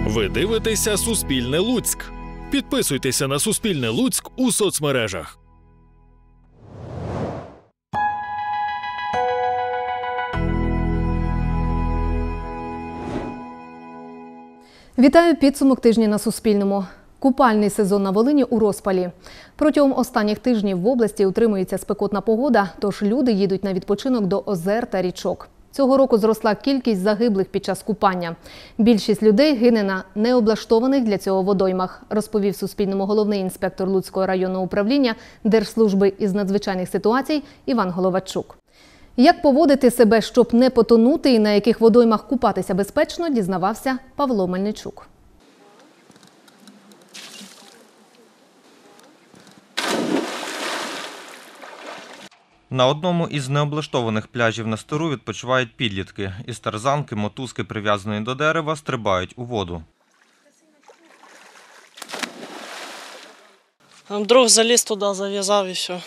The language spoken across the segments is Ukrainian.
Ви дивитеся «Суспільне Луцьк». Підписуйтеся на «Суспільне Луцьк» у соцмережах. Вітаю, підсумок тижня на Суспільному. Купальний сезон на Волині у розпалі. Протягом останніх тижнів в області утримується спекотна погода, тож люди їдуть на відпочинок до озер та річок. Цього року зросла кількість загиблих під час купання. Більшість людей гине на необлаштованих для цього водоймах, розповів Суспільному головний інспектор Луцького районного управління Держслужби із надзвичайних ситуацій Іван Головатчук. Як поводити себе, щоб не потонути і на яких водоймах купатися безпечно, дізнавався Павло Мельничук. На одному із необлаштованих пляжів на Стеру відпочивають підлітки. Із тарзанки, мотузки, прив'язаної до дерева, стрибають у воду. Друг заліз туди, зав'язав і все.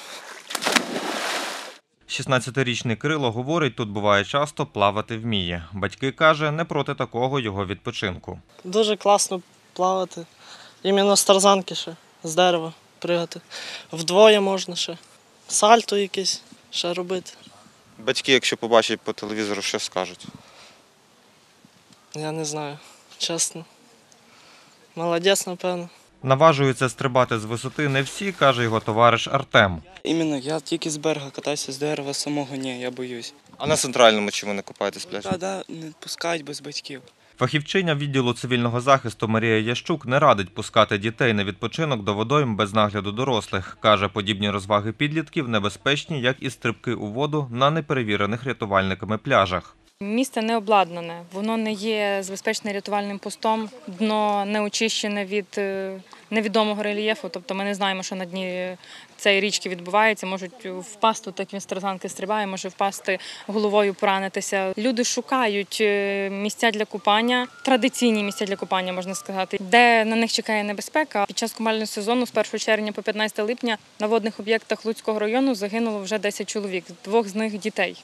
16-річний Кирило говорить, тут буває часто, плавати вміє. Батьки, каже, не проти такого його відпочинку. Дуже класно плавати. Іменно з тарзанки ще, з дерева пригати. Вдвоє можна ще. Сальто якесь ще робити. Батьки, якщо побачать по телевізору, що скажуть? Я не знаю, чесно. Молодець, напевно. Наважуються стрибати з висоти не всі, каже його товариш Артем. Іменно, я тільки з берега катаюся, з дерева самого ні, я боюсь. А на центральному чому не купаєтесь пляжі? Так, не пускають без батьків. Фахівчиня відділу цивільного захисту Марія Ящук не радить пускати дітей на відпочинок до водойм без нагляду дорослих. Каже, подібні розваги підлітків небезпечні, як і стрибки у воду на неперевірених рятувальниками пляжах. Місце не обладнане, воно не є з безпечним рятувальним постом, дно не очищене від невідомого рельєфу, тобто ми не знаємо, що на дні цієї річки відбувається, можуть впасти, так він з тарзанки стрибає, може впасти головою, поранитися. Люди шукають місця для купання, традиційні місця для купання, можна сказати, де на них чекає небезпека. Під час купального сезону з 1 червня по 15 липня на водних об'єктах Луцького району загинуло вже 10 чоловік, 2 з них – дітей.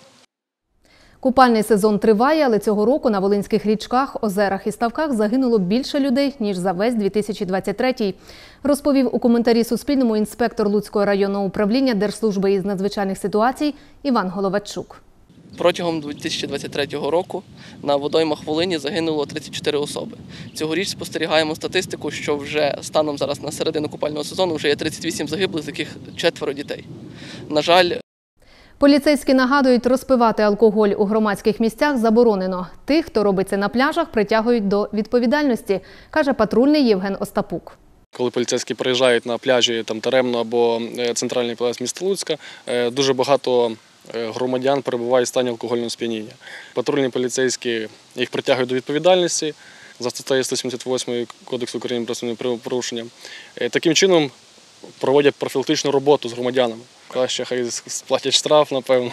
Купальний сезон триває, але цього року на волинських річках, озерах і ставках загинуло більше людей, ніж за весь 2023-й. Розповів у коментарі Суспільному інспектор Луцького районного управління Держслужби із надзвичайних ситуацій Іван Головатчук. Протягом 2023 року на водоймах Волині загинуло 34 особи. Цьогоріч спостерігаємо статистику, що вже станом зараз на середину купального сезону вже є 38 загиблих, з яких 4 дітей. На жаль, поліцейські нагадують, розпивати алкоголь у громадських місцях заборонено. Тих, хто робить це на пляжах, притягують до відповідальності, каже патрульний Євген Остапук. Коли поліцейські приїжджають на пляжі Теремно або центральний пляж міста Луцька, дуже багато громадян перебувають в стані алкогольного сп'яніння. Патрульні поліцейські їх притягують до відповідальності за статтею 178 Кодексу України про адмінправопорушення. Таким чином проводять профілактичну роботу з громадянами. Краще хай сплатять штраф, напевно,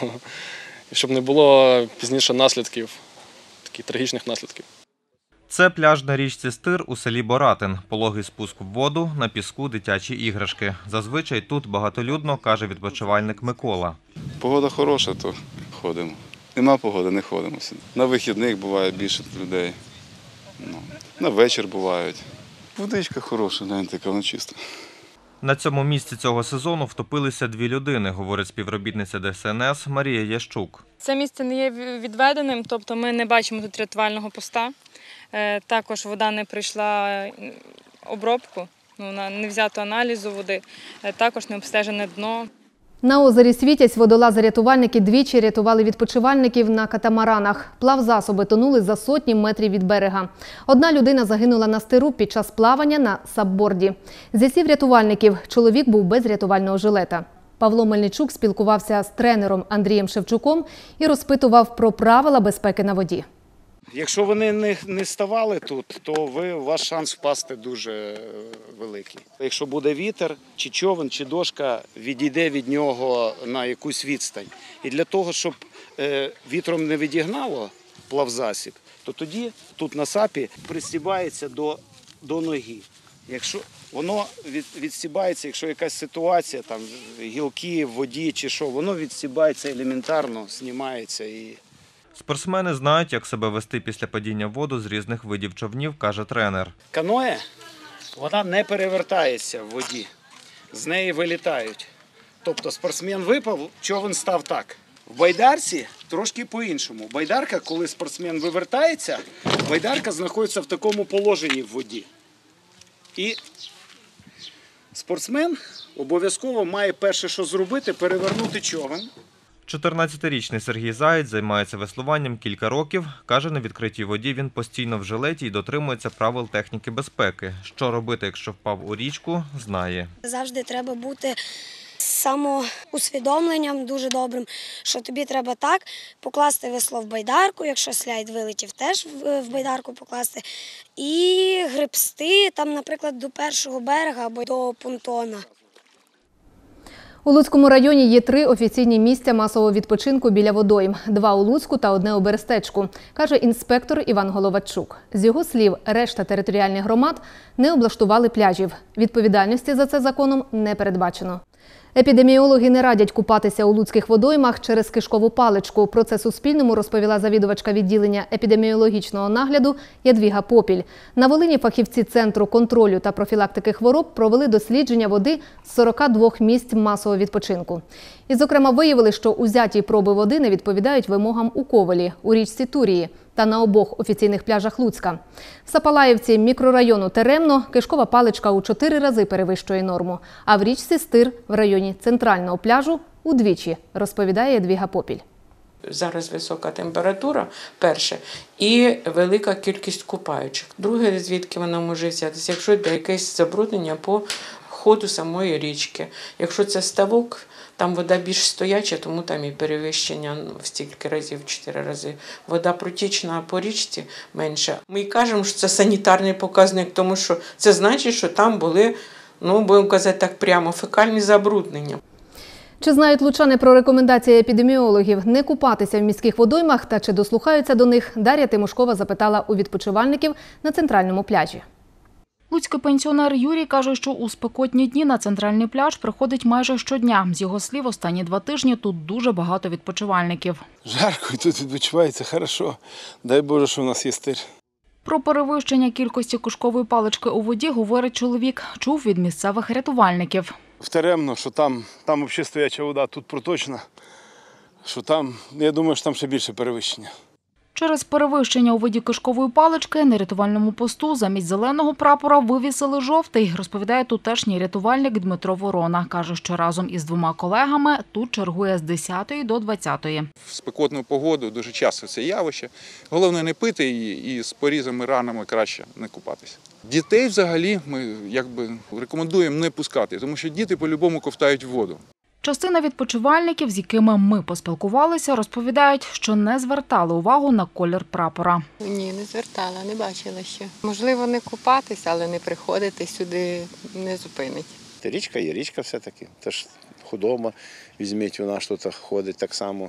щоб не було пізніше наслідків, таких трагічних наслідків. Це пляж на річці Стир у селі Боратин. Пологий спуск в воду, на піску дитячі іграшки. Зазвичай тут багатолюдно, каже відпочивальник Микола. Погода хороша, то ходимо. Нема погоди, не ходимо. На вихідних буває більше людей. На вечір бувають. Водичка хороша, навіть така, вона чиста. На цьому місці цього сезону втопилися 2 людини, говорить співробітниця ДСНС Марія Ящук. Це місце не є відведеним, тобто ми не бачимо тут рятувального поста. Також вода не пройшла обробку, не взято аналізу води, також не обстежене дно. На озері Світязь водолази-рятувальники двічі рятували відпочивальників на катамаранах. Плавзасоби тонули за сотні метрів від берега. Одна людина загинула на Стеру під час плавання на сапборді. Зі слів рятувальників, чоловік був без рятувального жилета. Павло Мельничук спілкувався з тренером Андрієм Шевчуком і розпитував про правила безпеки на воді. Якщо вони не ставали тут, то ваш шанс впасти дуже великий. Якщо буде вітер, чи човен, чи дошка відійде від нього на якусь відстань. І для того, щоб вітром не відігнало плавзасіб, то тоді тут на сапі пристібається до ноги. Якщо воно відстібається, якщо якась ситуація, там гілки в воді чи що, воно відстібається елементарно, знімається і Спортсмени знають, як себе вести після падіння в воду з різних видів човнів, каже тренер. Каноє, вона не перевертається в воді, з неї вилітають. Тобто спортсмен випав, човен став так. В байдарці трошки по-іншому. Байдарка, коли спортсмен вивертається, байдарка знаходиться в такому положенні в воді. І спортсмен обов'язково має перше, що зробити, перевернути човен. 14-річний Сергій Заєць займається веслуванням кілька років. Каже, на відкритій воді він постійно в жилеті і дотримується правил техніки безпеки. Що робити, якщо впав у річку, знає. Завжди треба бути самоусвідомленням дуже добрим, що тобі треба так покласти весло в байдарку, якщо слайд вилетів, теж в байдарку покласти, і гребсти там, наприклад, до першого берега або до понтона. У Луцькому районі є 3 офіційні місця масового відпочинку біля водойм. 2 у Луцьку та 1 у Берестечку, каже інспектор Іван Головатчук. З його слів, решта територіальних громад не облаштували пляжів. Відповідальності за це законом не передбачено. Епідеміологи не радять купатися у луцьких водоймах через кишкову паличку. Про це Суспільному розповіла завідувачка відділення епідеміологічного нагляду Ядвіга Попіль. На Волині фахівці Центру контролю та профілактики хвороб провели дослідження води з 42 місць масового відпочинку. І, зокрема, виявили, що узяті проби води не відповідають вимогам у Ковелі, у річці Турії та на обох офіційних пляжах Луцька. В Сапалаївці мікрорайону Теремно кишкова паличка у 4 рази перевищує норму, а в річці Стир в районі центрального пляжу удвічі, розповідає Ядвіга Попіль. Зараз висока температура, перше, і велика кількість купаючих. Друге, звідки вона може взятися, якщо йде якесь забруднення по ходу самої річки. Якщо це ставок, там вода більш стояча, тому там і перевищення в стільки разів, в 4 рази. Вода протічна по річці менша. Ми кажемо, що це санітарний показник, тому що це значить, що там були, будемо казати так прямо, фекальні забруднення. Чи знають лучани про рекомендації епідеміологів не купатися в міських водоймах та чи дослухаються до них, Дар'я Тимошкова запитала у відпочивальників на центральному пляжі. Луцький пенсіонер Юрій каже, що у спекотні дні на центральний пляж приходить майже щодня. З його слів, останні 2 тижні тут дуже багато відпочивальників. Жарко, і тут відпочивається хорошо. Дай Боже, що у нас є стир. Про перевищення кількості кишкової палички у воді говорить чоловік. Чув від місцевих рятувальників. В Теремно, що там взагалі стояча вода, тут проточна, що там, я думаю, що там ще більше перевищення. Через перевищення у воді кишкової палички на рятувальному посту замість зеленого прапора вивісили жовтий, розповідає тутешній рятувальник Дмитро Ворона. Каже, що разом із 2 колегами тут чергує з 10-ї до 20-ї. В спекотну погоду дуже часто це явище. Головне не пити і з порізами, ранами краще не купатися. Дітей взагалі ми рекомендуємо не пускати, тому що діти по-любому ковтають воду. Частина відпочивальників, з якими ми поспілкувалися, розповідають, що не звертали увагу на колір прапора. Ні, не звертала, не бачила ще. Можливо, не купатися, але не приходити сюди не зупинить. Річка є річка все-таки. Теж худоба, візьміть, вона ж тут ходить так само.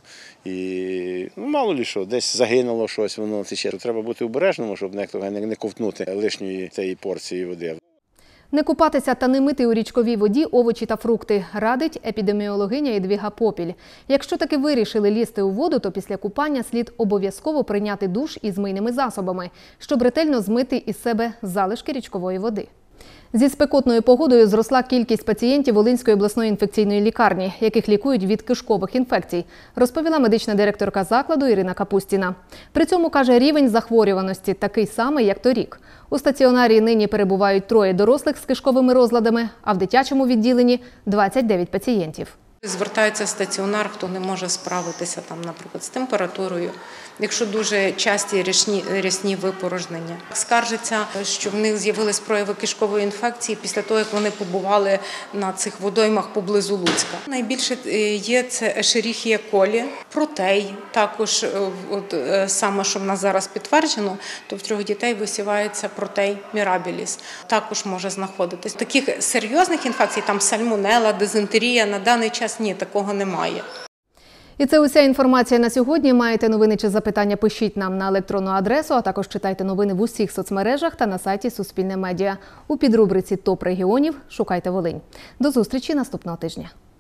І мало ли що, десь загинуло щось, воно тече. Треба бути обережним, щоб не ковтнути лишньої цієї порції води. Не купатися та не мити у річковій воді овочі та фрукти, радить епідеміологиня Ядвіга Попіль. Якщо таки вирішили лізти у воду, то після купання слід обов'язково прийняти душ із мийними засобами, щоб ретельно змити із себе залишки річкової води. Зі спекотною погодою зросла кількість пацієнтів Волинської обласної інфекційної лікарні, яких лікують від кишкових інфекцій, розповіла медична директорка закладу Ірина Капустіна. При цьому, каже, рівень захворюваності такий самий, як торік. У стаціонарі нині перебувають 3 дорослих з кишковими розладами, а в дитячому відділенні – 29 пацієнтів. Звертається стаціонар, хто не може справитися, наприклад, з температурою, якщо дуже часті рясні випорожнення. Скаржаться, що в них з'явились прояви кишкової інфекції після того, як вони побували на цих водоймах поблизу Луцька. Найбільше є це ешеріхія колі, протей, також саме, що в нас зараз підтверджено, то в 3 дітей висівається протей мірабіліс. Також може знаходитись. Таких серйозних інфекцій, там сальмонела, дизентерія, на даний час ні, такого немає. І це уся інформація на сьогодні. Маєте новини чи запитання, пишіть нам на електронну адресу, а також читайте новини в усіх соцмережах та на сайті Суспільне медіа. У підрубриці «Топ регіонів» шукайте Волинь. До зустрічі наступного тижня.